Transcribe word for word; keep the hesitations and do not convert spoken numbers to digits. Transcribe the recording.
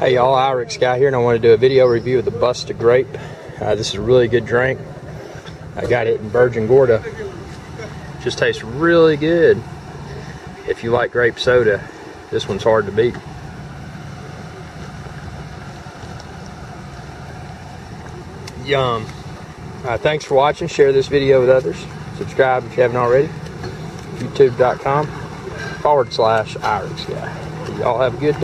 Hey y'all, Irix Guy here, and I want to do a video review of the Busta Grape. Uh, this is a really good drink. I got it in Virgin Gorda. Just tastes really good. If you like grape soda, this one's hard to beat. Yum. Uh, thanks for watching. Share this video with others. Subscribe if you haven't already. YouTube dot com forward slash Irix Guy. Y'all have a good day.